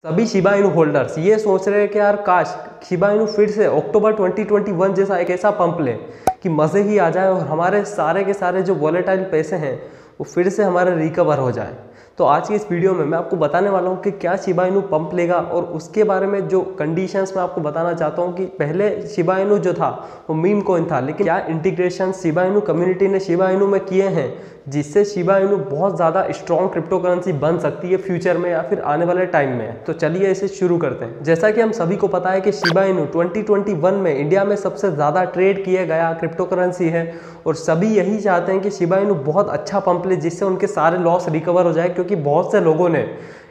सभी Shiba Inu holders ये सोच रहे हैं कि यार काश शिबा इनू फिर से अक्टूबर 2021 जैसा एक ऐसा पंप ले कि मज़े ही आ जाए और हमारे सारे के सारे जो वॉलेटाइल पैसे हैं वो फिर से हमारे रिकवर हो जाए। तो आज की इस वीडियो में मैं आपको बताने वाला हूँ कि क्या शिबा इनू पंप लेगा और उसके बारे में जो कंडीशंस मैं आपको बताना चाहता हूँ कि पहले शिबा इनू जो था वो मीम कॉइन था, लेकिन क्या इंटीग्रेशन शिबा इनू कम्युनिटी ने शिबा इनू में किए हैं जिससे शिबा इनू बहुत ज़्यादा स्ट्रॉन्ग क्रिप्टो करेंसी बन सकती है फ्यूचर में या फिर आने वाले टाइम में। तो चलिए इसे शुरू करते हैं। जैसा कि हम सभी को पता है कि शिबा इनू 2021 में इंडिया में सबसे ज़्यादा ट्रेड किया गया क्रिप्टो करेंसी है और सभी यही चाहते हैं कि शिबा इनू बहुत अच्छा पंप ले जिससे उनके सारे लॉस रिकवर हो जाए, क्योंकि बहुत से लोगों ने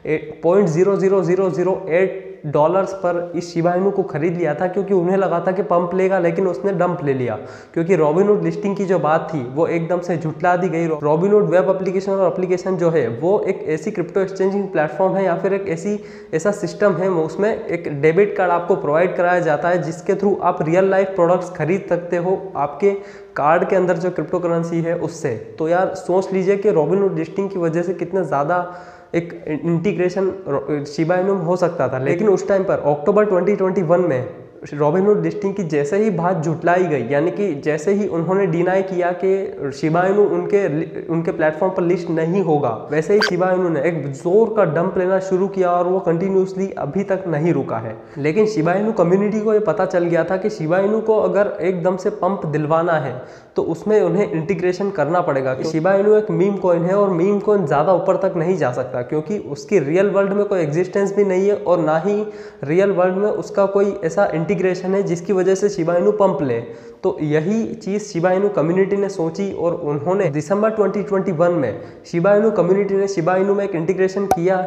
$0.00008 पर इस शिबा इनू को खरीद लिया था क्योंकि उन्हें लगा था कि पंप लेगा, लेकिन उसने डंप ले लिया क्योंकि रॉबिनहुड लिस्टिंग की जो बात थी वो एकदम से झुठला दी गई। रॉबिनहुड वेब एप्लीकेशन और एप्लीकेशन जो है वो एक ऐसी क्रिप्टो एक्सचेंजिंग प्लेटफॉर्म है या फिर एक ऐसा सिस्टम है, उसमें एक डेबिट कार्ड आपको प्रोवाइड कराया जाता है जिसके थ्रू आप रियल लाइफ प्रोडक्ट्स खरीद सकते हो आपके कार्ड के अंदर जो क्रिप्टो करेंसी है उससे। तो यार सोच लीजिए कि रॉबिनहुड लिस्टिंग की वजह से कितने ज़्यादा एक इंटीग्रेशन शिबा इनू हो सकता था, लेकिन उस टाइम पर अक्टूबर 2021 में रॉबिनहुड लिस्टिंग की जैसे ही बात झुटलाई गई, यानी कि जैसे ही उन्होंने डिनाई किया कि शिबा इनू उनके प्लेटफॉर्म पर लिस्ट नहीं होगा, वैसे ही शिबा इनू ने एक जोर का डंप लेना शुरू किया और वो कंटिन्यूसली अभी तक नहीं रुका है। लेकिन शिबा इनू कम्युनिटी को ये पता चल गया था कि शिबा इनू को अगर एकदम से पंप दिलवाना है तो उसमें उन्हें इंटीग्रेशन करना पड़ेगा। शिबा इनू एक मीम कॉइन है और मीम कॉइन ज़्यादा ऊपर तक नहीं जा सकता क्योंकि उसकी रियल वर्ल्ड में कोई एग्जिस्टेंस भी नहीं है और ना ही रियल वर्ल्ड में उसका कोई ऐसा इंटीग्रेशन है जिसकी वजह से शिबा इनू पंप ले। तो यही चीज़ शिबा इनू कम्युनिटी ने सोची और उन्होंने दिसंबर 2021 में शिबा इनू कम्युनिटी ने शिबा इनू में एक इंटीग्रेशन किया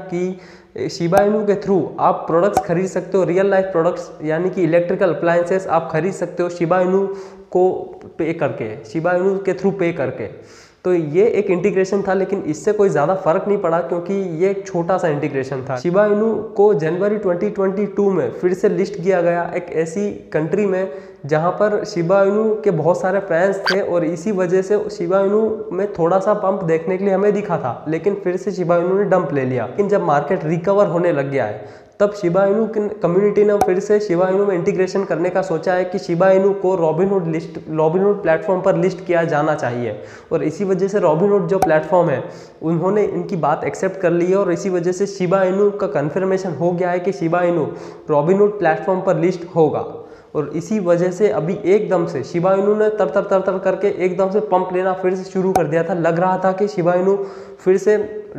कि शिबा इनू के थ्रू आप प्रोडक्ट्स खरीद सकते हो, रियल लाइफ प्रोडक्ट्स यानी कि इलेक्ट्रिकल अप्लायंसेस आप खरीद सकते हो शिबा इनू को पे करके, शिबा इनू के थ्रू पे करके। तो ये एक इंटीग्रेशन था, लेकिन इससे कोई ज़्यादा फर्क नहीं पड़ा क्योंकि ये एक छोटा सा इंटीग्रेशन था। शिबा इनू को जनवरी 2022 में फिर से लिस्ट किया गया एक ऐसी कंट्री में जहां पर शिबा इनू के बहुत सारे फैंस थे और इसी वजह से शिबा इनू में थोड़ा सा पंप देखने के लिए हमें दिखा था, लेकिन फिर से शिबा इनू ने डंप ले लिया। लेकिन जब मार्केट रिकवर होने लग गया है तब शिबा इनू कम्युनिटी ने फिर से शिबा इनू में इंटीग्रेशन करने का सोचा है कि शिबा इनू को रॉबिनहुड प्लेटफॉर्म पर लिस्ट किया जाना चाहिए और इसी वजह से रॉबिनहुड जो प्लेटफॉर्म है उन्होंने इनकी बात एक्सेप्ट कर ली है और इसी वजह से शिबा इनू का कन्फर्मेशन हो गया है कि शिबा इनू रॉबिनहुड प्लेटफॉर्म पर लिस्ट होगा। और इसी वजह से अभी एकदम से शिबा इनू ने तर करके एकदम से पंप लेना फिर से शुरू कर दिया था। लग रहा था कि शिबा इनू फिर से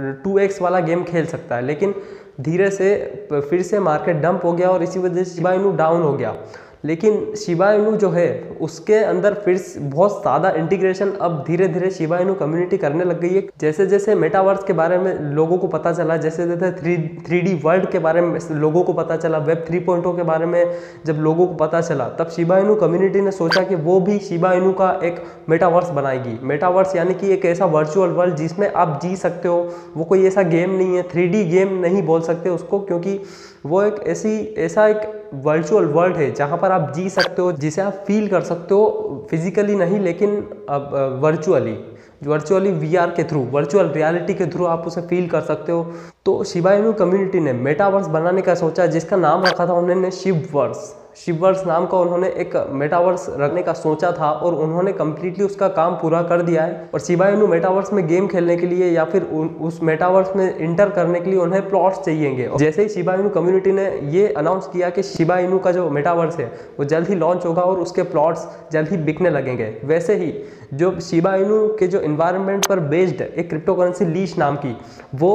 2x वाला गेम खेल सकता है, लेकिन धीरे से फिर से मार्केट डंप हो गया और इसी वजह से शिबा इनू डाउन हो गया। लेकिन शिबा इनू जो है उसके अंदर फिर बहुत ज़्यादा इंटीग्रेशन अब धीरे धीरे शिबा इनू कम्युनिटी करने लग गई है। जैसे जैसे मेटावर्स के बारे में लोगों को पता चला, जैसे जैसे 3D वर्ल्ड के बारे में लोगों को पता चला, वेब 3.0 के बारे में जब लोगों को पता चला, तब शिबा इनू कम्युनिटी ने सोचा कि वो भी शिबा इनू का एक मेटावर्स बनाएगी। मेटावर्स यानी कि एक ऐसा वर्चुअल वर्ल्ड जिसमें आप जी सकते हो। वो कोई ऐसा गेम नहीं है, 3D गेम नहीं बोल सकते उसको, क्योंकि वो एक ऐसा एक वर्चुअल वर्ल्ड है जहाँ पर आप जी सकते हो, जिसे आप फील कर सकते हो फिजिकली नहीं लेकिन वर्चुअली VR के थ्रू, वर्चुअल रियलिटी के थ्रू आप उसे फील कर सकते हो। तो शिबा इनू कम्युनिटी ने मेटावर्स बनाने का सोचा जिसका नाम रखा था उन्होंने शिववर्स नाम का उन्होंने एक मेटावर्स रखने का सोचा था और उन्होंने कम्प्लीटली उसका काम पूरा कर दिया है। और शिबा इनू मेटावर्स में गेम खेलने के लिए या फिर उस मेटावर्स में इंटर करने के लिए उन्हें प्लॉट्स चाहिएंगे। जैसे ही शिबा इनू कम्युनिटी ने ये अनाउंस किया कि शिबा इनू का जो मेटावर्स है वो जल्द ही लॉन्च होगा और उसके प्लॉट्स जल्द ही बिकने लगेंगे, वैसे ही जो शिबा इनू के जो इन्वायरमेंट पर बेस्ड एक क्रिप्टो करेंसी लीश नाम की वो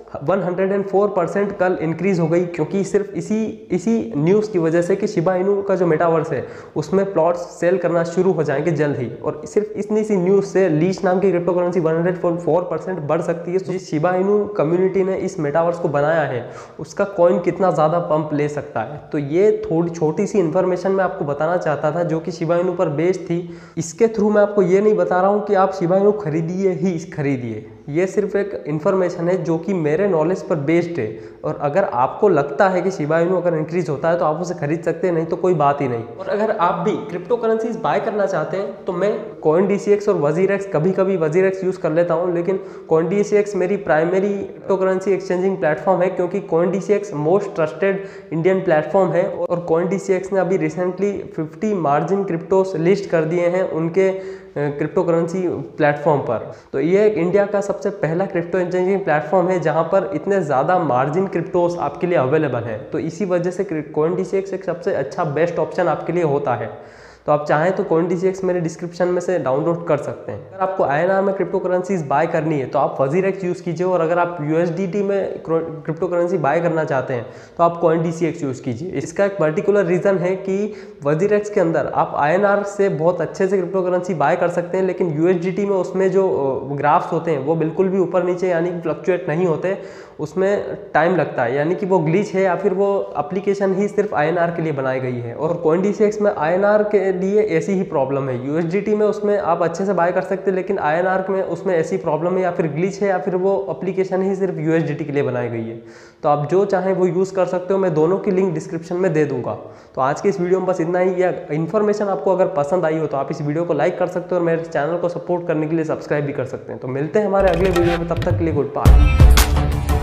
104% कल इंक्रीज हो गई, क्योंकि सिर्फ इसी न्यूज़ की वजह से कि शिबा इनू का जो मेटावर्स है उसमें प्लॉट्स सेल करना शुरू हो जाएंगे जल्द ही। और सिर्फ इतनी सी न्यूज़ से लीश नाम की क्रिप्टो करेंसी 104% बढ़ सकती है। जिस शिबा इनू कम्युनिटी ने इस मेटावर्स को बनाया है उसका कॉइन कितना ज़्यादा पंप ले सकता है। तो ये थोड़ी छोटी सी इन्फॉर्मेशन मैं आपको बताना चाहता था जो कि शिबा इनू पर बेस्ड थी। इसके थ्रू मैं आपको ये नहीं बता रहा हूँ कि आप शिबा इनू खरीदिए ही खरीदिए, ये सिर्फ एक इन्फॉर्मेशन है जो कि मेरे नॉलेज पर बेस्ड है, और अगर आपको लगता है कि शिबा इनू अगर इंक्रीज होता है तो आप उसे खरीद सकते हैं, नहीं तो कोई बात ही नहीं। और अगर आप भी क्रिप्टो करेंसीज बाय करना चाहते हैं तो मैं CoinDCX और WazirX, कभी कभी WazirX यूज़ कर लेता हूँ, लेकिन CoinDCX मेरी primary crypto currency exchanging platform है, क्योंकि CoinDCX most trusted Indian platform है। और CoinDCX ने अभी रिसेंटली 50 मार्जिन क्रिप्टोस लिस्ट कर दिए हैं उनके क्रिप्टो करेंसी प्लेटफॉर्म पर। तो ये एक इंडिया का सबसे पहला क्रिप्टो एक्सचेंजिंग प्लेटफॉर्म है जहां पर इतने ज़्यादा मार्जिन क्रिप्टोस आपके लिए अवेलेबल है। तो इसी वजह से CoinDCX एक सबसे अच्छा बेस्ट ऑप्शन आपके लिए होता है। तो आप चाहें तो CoinDCX मेरे डिस्क्रिप्शन में से डाउनलोड कर सकते हैं। अगर आपको INR में क्रिप्टो करेंसीज बाय करनी है तो आप WazirX यूज़ कीजिए, और अगर आप USDT में क्रिप्टो करेंसी बाय करना चाहते हैं तो आप CoinDCX यूज़ कीजिए। इसका एक पर्टिकुलर रीज़न है कि WazirX के अंदर आप INR से बहुत अच्छे से क्रिप्टो करेंसी बाय कर सकते हैं, लेकिन USDT में उसमें जो ग्राफ्स होते हैं वो बिल्कुल भी ऊपर नीचे यानी कि फ्लक्चुएट नहीं होते, उसमें टाइम लगता है, यानी कि वो ग्लिच है या फिर वो एप्लीकेशन ही सिर्फ INR के लिए बनाई गई है। और CoinDCX में INR के लिए ऐसी ही प्रॉब्लम है। USDT में उसमें आप अच्छे से बाय कर सकते हैं, लेकिन INR में उसमें ऐसी प्रॉब्लम है, या फिर ग्लिच है, या फिर वो एप्लीकेशन ही सिर्फ USDT के लिए बनाई गई है। तो आप जो चाहें वो यूज़ कर सकते हो, मैं दोनों की लिंक डिस्क्रिप्शन में दे दूंगा। तो आज के इस वीडियो में बस इतना ही। यह इन्फॉर्मेशन आपको अगर पसंद आई हो तो आप इस वीडियो को लाइक कर सकते हो, और मेरे चैनल को सपोर्ट करने के लिए सब्सक्राइब भी कर सकते हैं। तो मिलते हैं हमारे अगले वीडियो में, तब तक के लिए गुड बाय।